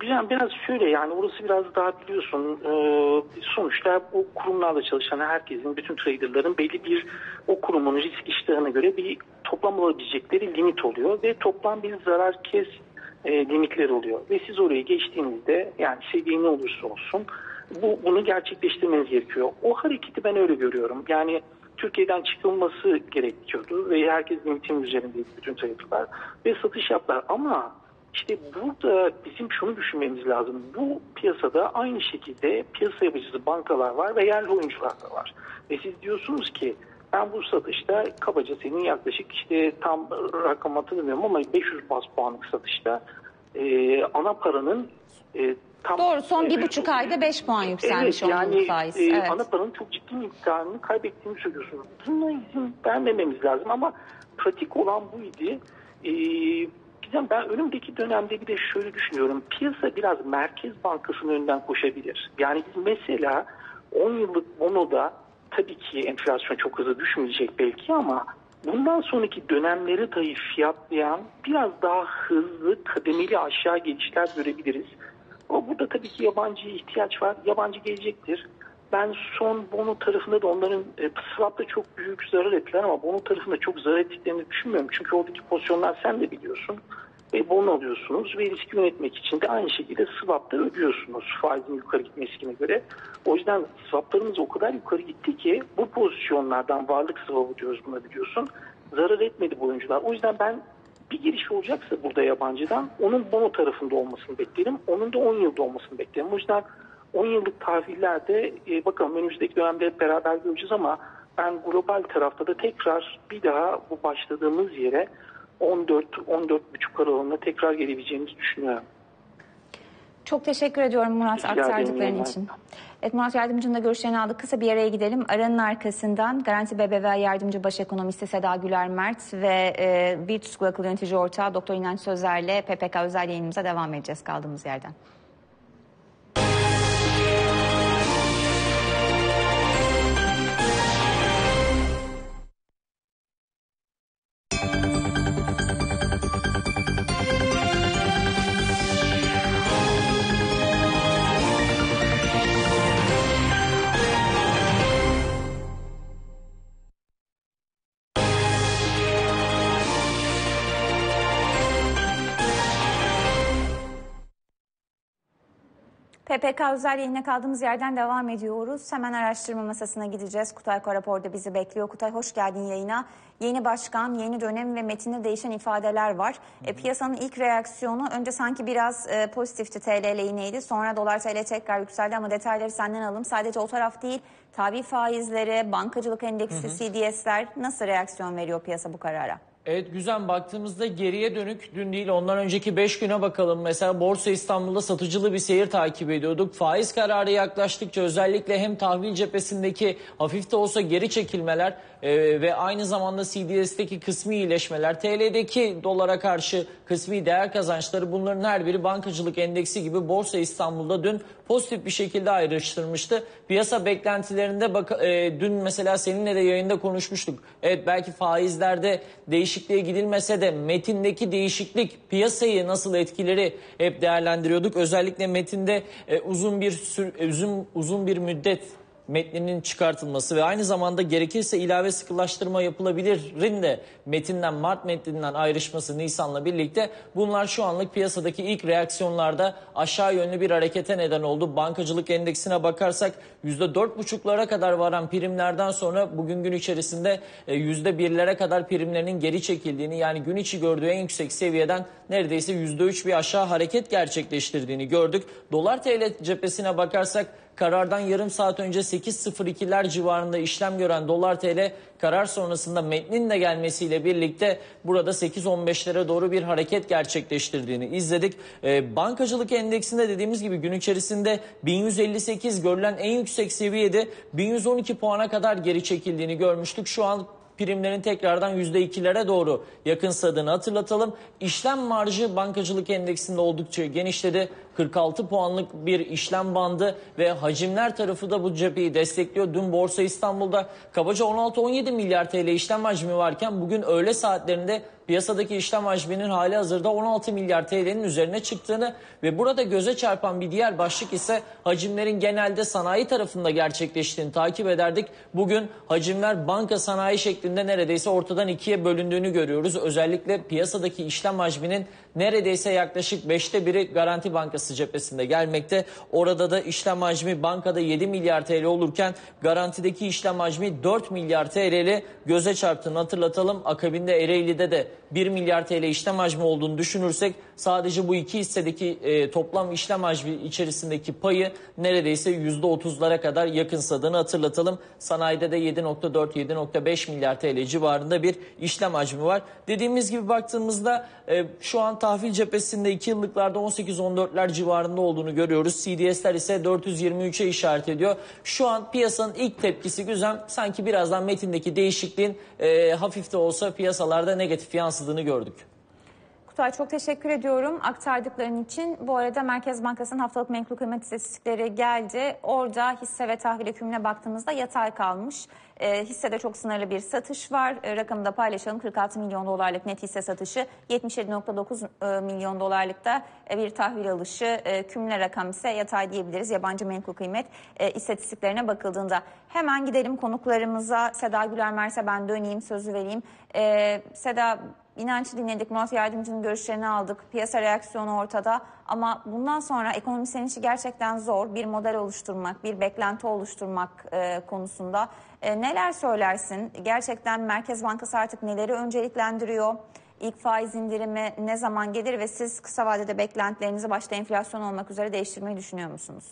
biraz, biraz şöyle yani orası biraz daha biliyorsun e, sonuçta o kurumlarla çalışan herkesin, bütün traderların belli bir o kurumun risk iştahına göre bir toplam alabilecekleri limit oluyor ve toplam bir zarar kes e, limitleri oluyor. Ve siz oraya geçtiğinizde yani seviye ne olursa olsun bu, bunu gerçekleştirmeniz gerekiyor. O hareketi ben öyle görüyorum. Yani Türkiye'den çıkılması gerekiyordu ve herkes limitin üzerindeydi bütün traderlar ve satış yaptılar ama İşte burada bizim şunu düşünmemiz lazım. Bu piyasada aynı şekilde piyasa yapıcısı bankalar var ve yerli oyuncular da var. Ve siz diyorsunuz ki ben bu satışta kabaca senin yaklaşık işte tam rakam hatırlamıyorum ama beş yüz baz puanlık satışta e, ana paranın e, tam... Doğru, son bir buçuk ayda beş puan yükselmiş evet, yani, faiz. E, evet. Ana paranın çok ciddi miktarını kaybettiğini söylüyorsunuz. Buna izin vermememiz lazım ama pratik olan buydu. E, Ben önümdeki dönemde bir de şöyle düşünüyorum. Piyasa biraz Merkez Bankası'nın önünden koşabilir. Yani biz mesela on yıllık bonoda tabii ki enflasyon çok hızlı düşmeyecek belki ama bundan sonraki dönemleri dahi fiyatlayan biraz daha hızlı kademeli aşağı gelişler görebiliriz. Ama burada tabii ki yabancıya ihtiyaç var. Yabancı gelecektir. Ben son bono tarafında da onların e, swap'ta çok büyük zarar ettiler ama bono tarafında çok zarar ettiklerini düşünmüyorum. Çünkü oradaki pozisyonlar sen de biliyorsun. Ve bono alıyorsunuz ve riski yönetmek için de aynı şekilde swap'ta ödüyorsunuz faizin yukarı gitmesine göre. O yüzden swap'larımız o kadar yukarı gitti ki bu pozisyonlardan varlık swap'ı diyoruz buna biliyorsun. Zarar etmedi bu oyuncular. O yüzden ben bir giriş olacaksa burada yabancıdan onun bono tarafında olmasını beklerim. Onun da on yılda olmasını beklerim. O yüzden on yıllık tahvillerde e, bakalım önümüzdeki dönemde hep beraber göreceğiz ama ben global tarafta da tekrar bir daha bu başladığımız yere on dört on dört buçuk aralığında tekrar gelebileceğimizi düşünüyorum. Çok teşekkür ediyorum Murat aktardıkların için. Evet, Murat Yardımcı'nın da görüşlerini aldık. Kısa bir araya gidelim. Aranın arkasından Garanti B B V Yardımcı Baş Ekonomisti Seda Güler Mert ve e, Virtus Akıl Yönetici Ortağı Doktor İnanç Sözer'le P P K özel yayınımıza devam edeceğiz kaldığımız yerden. P P K özel yayına kaldığımız yerden devam ediyoruz. Hemen araştırma masasına gideceğiz. Kutay Korap orada bizi bekliyor. Kutay hoş geldin yayına. Yeni başkan, yeni dönem ve metinde değişen ifadeler var. E, piyasanın ilk reaksiyonu önce sanki biraz e, pozitifti, T L lehineydi. Sonra dolar T L tekrar yükseldi ama detayları senden alalım. Sadece o taraf değil, tabi faizleri, bankacılık endeksi, hı hı. C D S'ler nasıl reaksiyon veriyor piyasa bu karara? Evet güzel, baktığımızda geriye dönük dün değil ondan önceki beş güne bakalım. Mesela Borsa İstanbul'da satıcılı bir seyir takip ediyorduk. Faiz kararı yaklaştıkça özellikle hem tahvil cephesindeki hafif de olsa geri çekilmeler e, ve aynı zamanda C D S'teki kısmi iyileşmeler, T L'deki dolara karşı kısmi değer kazançları, bunların her biri bankacılık endeksi gibi Borsa İstanbul'da dün pozitif bir şekilde ayrıştırmıştı. Piyasa beklentilerinde bak, e, dün mesela seninle de yayında konuşmuştuk. Evet belki faizlerde değişikliğe gidilmese de metindeki değişiklik piyasayı nasıl etkileri hep değerlendiriyorduk. Özellikle metinde e, uzun bir sür, uzun uzun bir müddet metninin çıkartılması ve aynı zamanda gerekirse ilave sıkılaştırma yapılabilirin de metinden, Mart metninden ayrışması Nisan'la birlikte, bunlar şu anlık piyasadaki ilk reaksiyonlarda aşağı yönlü bir harekete neden oldu. Bankacılık endeksine bakarsak yüzde dört buçuklara kadar varan primlerden sonra bugün gün içerisinde yüzde birlere kadar primlerinin geri çekildiğini, yani gün içi gördüğü en yüksek seviyeden neredeyse yüzde üç bir aşağı hareket gerçekleştirdiğini gördük. Dolar T L cephesine bakarsak karardan yarım saat önce sekiz sıfır ikiler civarında işlem gören dolar T L karar sonrasında metnin de gelmesiyle birlikte burada sekiz on beşlere doğru bir hareket gerçekleştirdiğini izledik. Ee, bankacılık endeksinde dediğimiz gibi gün içerisinde bin yüz elli sekiz görülen en yüksek seviyede bin yüz on iki puana kadar geri çekildiğini görmüştük. Şu an primlerin tekrardan yüzde ikilere doğru yakınsadığını hatırlatalım. İşlem marjı bankacılık endeksinde oldukça genişledi. kırk altı puanlık bir işlem bandı ve hacimler tarafı da bu cepheyi destekliyor. Dün Borsa İstanbul'da kabaca on altı on yedi milyar T L işlem hacmi varken bugün öğle saatlerinde Piyasadaki işlem hacminin hali hazırda on altı milyar T L'nin üzerine çıktığını ve burada göze çarpan bir diğer başlık ise hacimlerin genelde sanayi tarafında gerçekleştiğini takip ederdik. Bugün hacimler banka sanayi şeklinde neredeyse ortadan ikiye bölündüğünü görüyoruz. Özellikle piyasadaki işlem hacminin neredeyse yaklaşık beşte biri Garanti Bankası cephesinde gelmekte. Orada da işlem hacmi bankada yedi milyar T L olurken garantideki işlem hacmi dört milyar T L'li göze çarptığını hatırlatalım. Akabinde Ereğli'de de bir milyar T L işlem hacmi olduğunu düşünürsek sadece bu iki hissedeki e, toplam işlem hacmi içerisindeki payı neredeyse yüzde otuzlara kadar yakınsadığını hatırlatalım. Sanayide de yedi nokta dört yedi nokta beş milyar T L civarında bir işlem hacmi var. Dediğimiz gibi baktığımızda e, şu an tahvil cephesinde iki yıllıklarda on sekiz on dörtler civarında olduğunu görüyoruz. C D S'ler ise dört yüz yirmi üçe işaret ediyor. Şu an piyasanın ilk tepkisi güzel. Sanki birazdan metindeki değişikliğin e, hafif de olsa piyasalarda negatif yansıdığını gördük. Kutay, çok teşekkür ediyorum aktardıkların için. Bu arada Merkez Bankası'nın haftalık menkul kıymet istatistikleri geldi. Orada hisse ve tahvil hükmüne baktığımızda yatay kalmış. E, hissede çok sınırlı bir satış var. E, rakamı da paylaşalım. kırk altı milyon dolarlık net hisse satışı, yetmiş yedi nokta dokuz milyon dolarlıkta e, bir tahvil alışı. E, kümüle rakam ise yatay diyebiliriz. Yabancı menkul kıymet e, istatistiklerine bakıldığında. Hemen gidelim konuklarımıza. Seda Güler Mers'e ben döneyim, sözü vereyim. E, Seda, İnanç'ı dinledik, Murat Yardımcı'nın görüşlerini aldık. Piyasa reaksiyonu ortada ama bundan sonra ekonomisyen işi gerçekten zor. Bir model oluşturmak, bir beklenti oluşturmak e, konusunda e, neler söylersin? Gerçekten Merkez Bankası artık neleri önceliklendiriyor? İlk faiz indirimi ne zaman gelir ve siz kısa vadede beklentilerinizi başta enflasyon olmak üzere değiştirmeyi düşünüyor musunuz?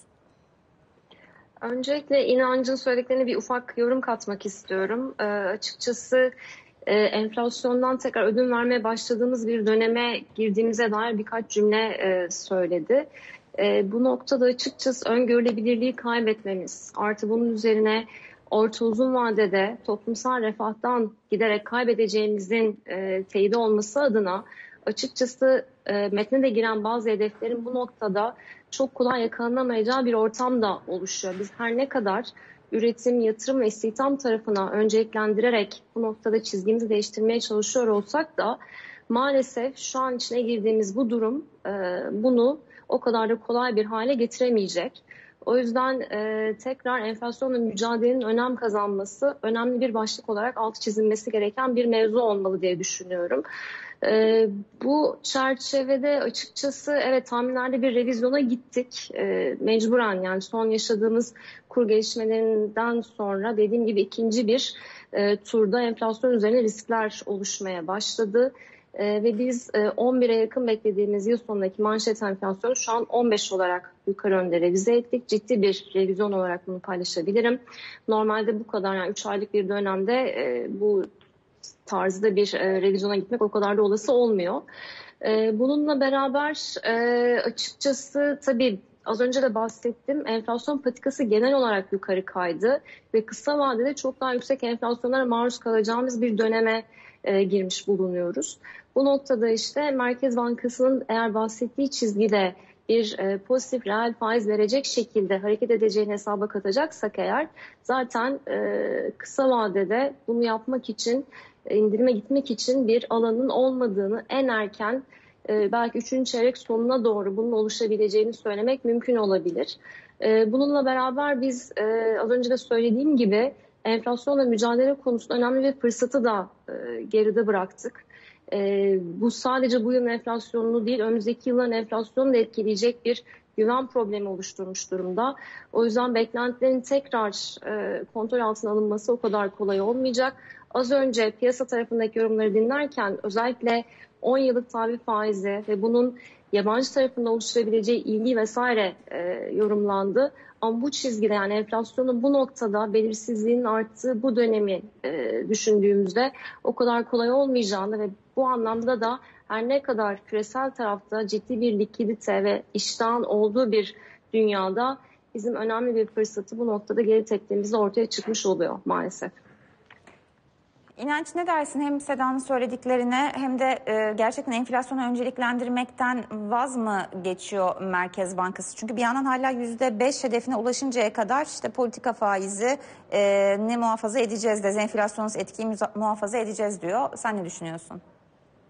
Öncelikle İnancın söylediklerine bir ufak yorum katmak istiyorum. E, açıkçası Ee, enflasyondan tekrar ödün vermeye başladığımız bir döneme girdiğimize dair birkaç cümle e, söyledi. E, bu noktada açıkçası öngörülebilirliği kaybetmemiz, artı bunun üzerine orta uzun vadede toplumsal refahtan giderek kaybedeceğimizin e, teyidi olması adına açıkçası e, metne de giren bazı hedeflerin bu noktada çok kolay yakalanamayacağı bir ortam da oluşuyor. Biz her ne kadar üretim, yatırım ve istihdam tarafına önceliklendirerek bu noktada çizgimizi değiştirmeye çalışıyor olsak da maalesef şu an içine girdiğimiz bu durum e, bunu o kadar da kolay bir hale getiremeyecek. O yüzden e, tekrar enflasyonla mücadelenin önem kazanması önemli bir başlık olarak altı çizilmesi gereken bir mevzu olmalı diye düşünüyorum. E, bu çerçevede açıkçası evet tahminlerde bir revizyona gittik. E, mecburen yani son yaşadığımız kur gelişmelerinden sonra dediğim gibi ikinci bir e, turda enflasyon üzerine riskler oluşmaya başladı. Ee, ve biz e, on bire yakın beklediğimiz yıl sonundaki manşet enflasyonu şu an on beş olarak yukarı yönde revize ettik. Ciddi bir revizyon olarak bunu paylaşabilirim. Normalde bu kadar yani üç aylık bir dönemde e, bu tarzda bir e, revizyona gitmek o kadar da olası olmuyor. E, bununla beraber e, açıkçası tabii az önce de bahsettim, enflasyon patikası genel olarak yukarı kaydı ve kısa vadede çok daha yüksek enflasyonlara maruz kalacağımız bir döneme e, girmiş bulunuyoruz. Bu noktada işte Merkez Bankası'nın eğer bahsettiği çizgide bir e, pozitif reel faiz verecek şekilde hareket edeceğini hesaba katacaksak eğer zaten e, kısa vadede bunu yapmak için, e, indirime gitmek için bir alanın olmadığını en erken e, belki üçüncü çeyrek sonuna doğru bunun oluşabileceğini söylemek mümkün olabilir. E, bununla beraber biz e, az önce de söylediğim gibi enflasyonla mücadele konusunda önemli bir fırsatı da e, geride bıraktık. E, bu sadece bu yılın enflasyonunu değil, önümüzdeki yılların enflasyonunu da etkileyecek bir güven problemi oluşturmuş durumda. O yüzden beklentilerin tekrar e, kontrol altına alınması o kadar kolay olmayacak. Az önce piyasa tarafındaki yorumları dinlerken özellikle on yıllık tahvil faizi ve bunun yabancı tarafında oluşturabileceği ilgi vesaire e, yorumlandı. Ama bu çizgide yani enflasyonun bu noktada belirsizliğin arttığı bu dönemi e, düşündüğümüzde o kadar kolay olmayacağını ve bu anlamda da her ne kadar küresel tarafta ciddi bir likidite ve iştahın olduğu bir dünyada bizim önemli bir fırsatı bu noktada geri tektiğimizde ortaya çıkmış oluyor maalesef. İnanç, ne dersin hem Seda'nın söylediklerine hem de e, gerçekten enflasyonu önceliklendirmekten vaz mı geçiyor Merkez Bankası? Çünkü bir yandan hala yüzde beş hedefine ulaşıncaya kadar işte politika faizi e, ne muhafaza edeceğiz, dezenflasyonist etkiyi muhafaza edeceğiz diyor. Sen ne düşünüyorsun?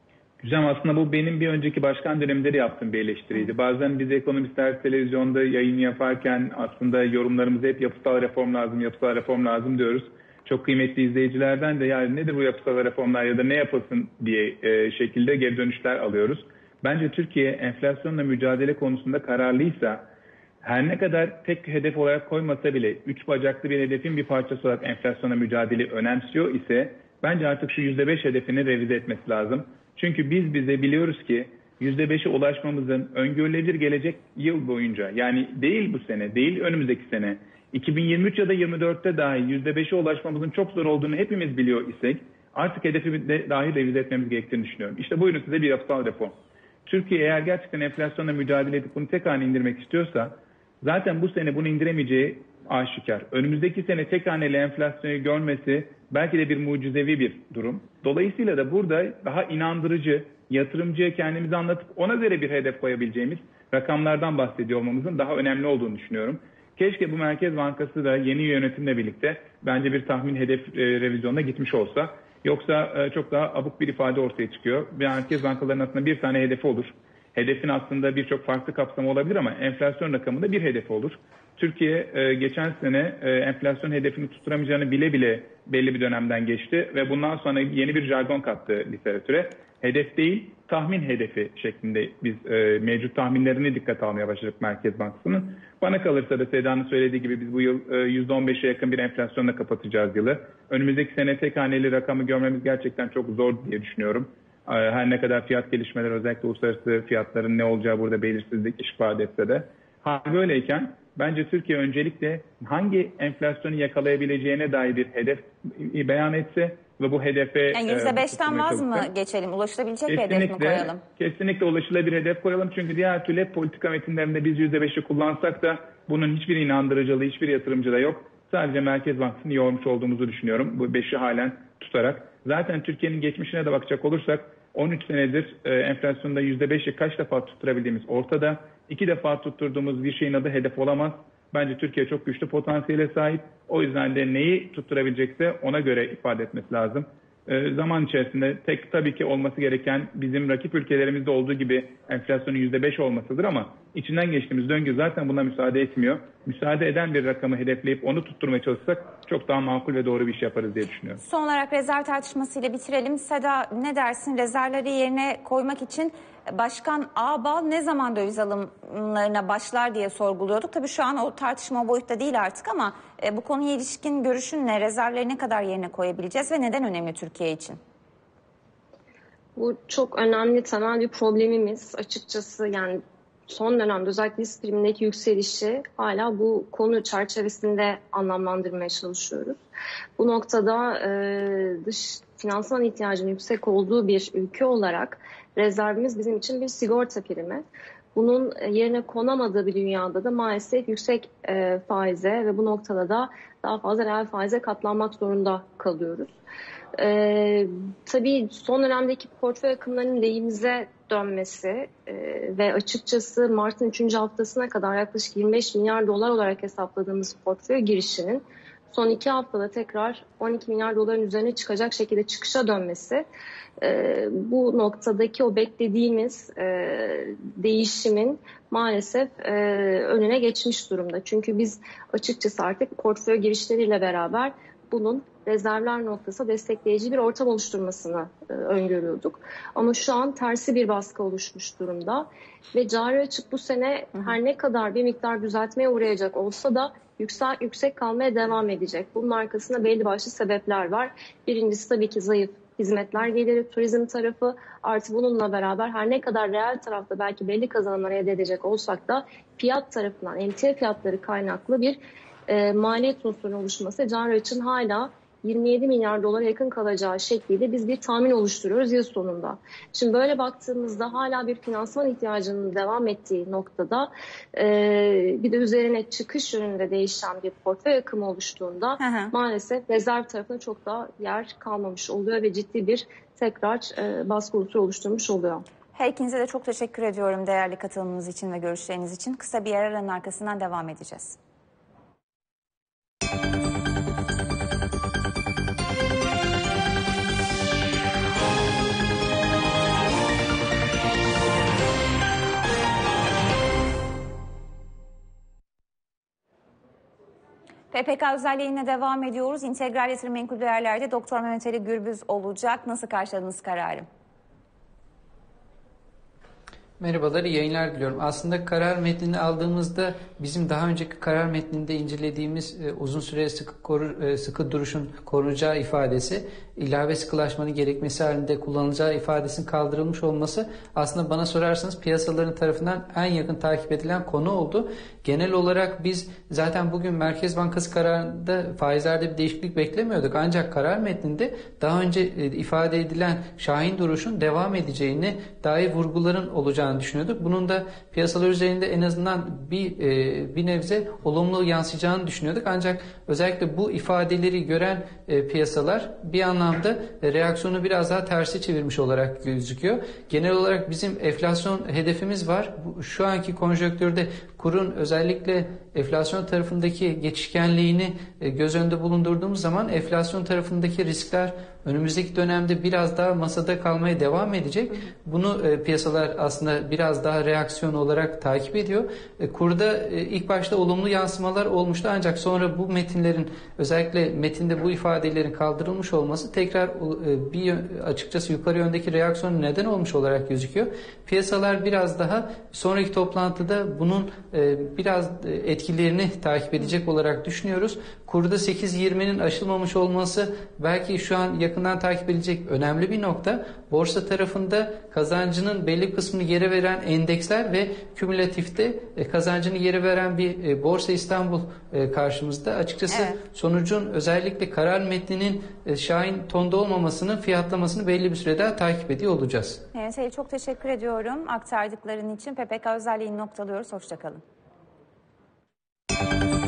Güzel, aslında bu benim bir önceki başkan döneminde de yaptığım bir eleştiriydi. Bazen biz ekonomistler televizyonda yayın yaparken aslında yorumlarımızı hep yapısal reform lazım, yapısal reform lazım diyoruz. Çok kıymetli izleyicilerden de yani nedir bu yapısal reformlar ya da ne yapılsın diye e, şekilde geri dönüşler alıyoruz. Bence Türkiye enflasyonla mücadele konusunda kararlıysa, her ne kadar tek hedef olarak koymasa bile üç bacaklı bir hedefin bir parçası olarak enflasyonla mücadele önemsiyor ise bence artık şu yüzde beş hedefini revize etmesi lazım. Çünkü biz bize biliyoruz ki yüzde beşe ulaşmamızın öngörülebilir gelecek yıl boyunca, yani değil bu sene, değil önümüzdeki sene, iki bin yirmi üç ya da yirmi dörtte dahi yüzde beşe ulaşmamızın çok zor olduğunu hepimiz biliyor isek artık hedefi de dahi revize etmemiz gerektiğini düşünüyorum. İşte buyurun size bir yapısal reform. Türkiye eğer gerçekten enflasyonla mücadele edip bunu tek haneli indirmek istiyorsa zaten bu sene bunu indiremeyeceği aşikar. Önümüzdeki sene tek haneli enflasyonu görmesi belki de bir mucizevi bir durum. Dolayısıyla da burada daha inandırıcı, yatırımcıya kendimizi anlatıp ona göre bir hedef koyabileceğimiz rakamlardan bahsediyor olmamızın daha önemli olduğunu düşünüyorum. Keşke bu Merkez Bankası da yeni yönetimle birlikte bence bir tahmin hedef e, revizyonuna gitmiş olsa. Yoksa e, çok daha abuk bir ifade ortaya çıkıyor. Merkez bankalarının aslında bir tane hedefi olur. Hedefin aslında birçok farklı kapsamı olabilir ama enflasyon rakamında bir hedefi olur. Türkiye e, geçen sene e, enflasyon hedefini tutturamayacağını bile bile belli bir dönemden geçti ve bundan sonra yeni bir jargon kattı literatüre. Hedef değil, tahmin hedefi şeklinde biz e, mevcut tahminlerini dikkate almaya başladık Merkez Bankası'nın. Bana kalırsa da Seda'nın söylediği gibi biz bu yıl e, yüzde on beşe yakın bir enflasyonla kapatacağız yılı. Önümüzdeki sene tek haneli rakamı görmemiz gerçekten çok zor diye düşünüyorum. E, her ne kadar fiyat gelişmeleri, özellikle uluslararası fiyatların ne olacağı burada belirsizlik ifade etse de. Ha, böyleyken bence Türkiye öncelikle hangi enflasyonu yakalayabileceğine dair bir hedef beyan etse ve bu hedefe... Yani yüzde beşten vaz mı geçelim? Ulaşılabilecek bir hedef mi koyalım? Kesinlikle ulaşılabilir bir hedef koyalım. Çünkü diğer türlü politika metinlerinde biz yüzde beşi kullansak da bunun hiçbir inandırıcılığı, hiçbir yatırımcıda yok. Sadece Merkez Bankası'nı yormuş olduğumuzu düşünüyorum. Bu beşi halen tutarak. Zaten Türkiye'nin geçmişine de bakacak olursak on üç senedir e, enflasyonda yüzde beşi kaç defa tutturabildiğimiz ortada. İki defa tutturduğumuz bir şeyin adı hedef olamaz. Bence Türkiye çok güçlü potansiyele sahip. O yüzden de neyi tutturabilecekse ona göre ifade etmesi lazım. Ee, zaman içerisinde tek tabii ki olması gereken bizim rakip ülkelerimizde olduğu gibi enflasyonun yüzde beş olmasıdır ama içinden geçtiğimiz döngü zaten buna müsaade etmiyor. Müsaade eden bir rakamı hedefleyip onu tutturmaya çalışsak çok daha makul ve doğru bir iş yaparız diye düşünüyorum. Son olarak rezerv tartışmasıyla bitirelim. Seda, ne dersin? Rezervleri yerine koymak için Başkan Ağbal ne zaman döviz alımlarına başlar diye sorguluyorduk. Tabii şu an o tartışma o boyutta değil artık ama e, bu konuya ilişkin görüşün ne? Rezervleri ne kadar yerine koyabileceğiz ve neden önemli Türkiye için? Bu çok önemli, temel bir problemimiz. Açıkçası yani son dönemde özellikle risk primindeki yükselişi hala bu konu çerçevesinde anlamlandırmaya çalışıyoruz. Bu noktada e, dış finansman ihtiyacının yüksek olduğu bir ülke olarak rezervimiz bizim için bir sigorta primi. Bunun yerine konamadığı bir dünyada da maalesef yüksek e, faize ve bu noktada da daha fazla reel faize katlanmak zorunda kalıyoruz. E, tabii son dönemdeki portföy akımlarının lehimize dönmesi e, ve açıkçası Mart'ın üçüncü haftasına kadar yaklaşık yirmi beş milyar dolar olarak hesapladığımız portföy girişinin son iki haftada tekrar on iki milyar doların üzerine çıkacak şekilde çıkışa dönmesi e, bu noktadaki o beklediğimiz e, değişimin maalesef e, önüne geçmiş durumda. Çünkü biz açıkçası artık portföy girişleriyle beraber bunun rezervler noktası destekleyici bir ortam oluşturmasını e, öngörüyorduk. Ama şu an tersi bir baskı oluşmuş durumda ve cari açık bu sene her ne kadar bir miktar düzeltmeye uğrayacak olsa da yüksek, yüksek kalmaya devam edecek. Bunun arkasında belli başlı sebepler var. Birincisi tabii ki zayıf hizmetler geliri, turizm tarafı, artı bununla beraber her ne kadar reel tarafta belki belli kazanımlar elde edecek olsak da fiyat tarafından, emtia fiyatları kaynaklı bir e, maliyet unsurunun oluşması cari açığın hala yirmi yedi milyar dolara yakın kalacağı şekliyle biz bir tahmin oluşturuyoruz yıl sonunda. Şimdi böyle baktığımızda hala bir finansman ihtiyacının devam ettiği noktada e, bir de üzerine çıkış yönünde değişen bir portföy akımı oluştuğunda hı hı. maalesef rezerv tarafına çok da yer kalmamış oluyor ve ciddi bir tekrar e, baskı unsuru oluşturmuş oluyor. Her ikinize de çok teşekkür ediyorum değerli katılımınız için ve görüşleriniz için. Kısa bir aranın arkasından devam edeceğiz. P P K özel yayınına devam ediyoruz. İntegral Yatırım Menkul Değerler'de Doktor Mehmet Ali Gürbüz olacak. Nasıl karşıladınız kararı? Merhabalar, iyi yayınlar diliyorum. Aslında karar metnini aldığımızda bizim daha önceki karar metninde incelediğimiz e, uzun süre sıkı, koru, e, sıkı duruşun korunacağı ifadesi, ilave sıkılaşmanın gerekmesi halinde kullanılacağı ifadesinin kaldırılmış olması aslında bana sorarsanız piyasaların tarafından en yakın takip edilen konu oldu. Genel olarak biz zaten bugün Merkez Bankası kararında faizlerde bir değişiklik beklemiyorduk. Ancak karar metninde daha önce e, ifade edilen şahin duruşun devam edeceğini dair vurguların olacağını düşünüyorduk. Bunun da piyasalar üzerinde en azından bir e, bir nebze olumlu yansıyacağını düşünüyorduk. Ancak özellikle bu ifadeleri gören e, piyasalar bir anlamda e, reaksiyonu biraz daha tersi çevirmiş olarak gözüküyor. Genel olarak bizim enflasyon hedefimiz var. Bu, şu anki konjonktürde kurun özellikle enflasyon tarafındaki geçişkenliğini e, göz önünde bulundurduğumuz zaman enflasyon tarafındaki riskler önümüzdeki dönemde biraz daha masada kalmaya devam edecek. Bunu e, piyasalar aslında biraz daha reaksiyon olarak takip ediyor. E, kurda e, ilk başta olumlu yansımalar olmuştu ancak sonra bu metinlerin özellikle metinde bu ifadelerin kaldırılmış olması tekrar e, bir açıkçası yukarı yöndeki reaksiyonun neden olmuş olarak gözüküyor. Piyasalar biraz daha sonraki toplantıda bunun e, biraz etkilerini takip edecek olarak düşünüyoruz. Kurda sekiz yirminin aşılmamış olması belki şu an yakından takip edilecek önemli bir nokta. Borsa tarafında kazancının belli kısmını geri veren endeksler ve kümülatifte kazancını geri veren bir Borsa İstanbul karşımızda. Açıkçası evet. Sonucun özellikle karar metninin şahin tonda olmamasının fiyatlamasını belli bir süre daha takip ediyor olacağız. Evet, çok teşekkür ediyorum aktardıkların için. P P K özelliğini noktalıyoruz. Hoşça kalın.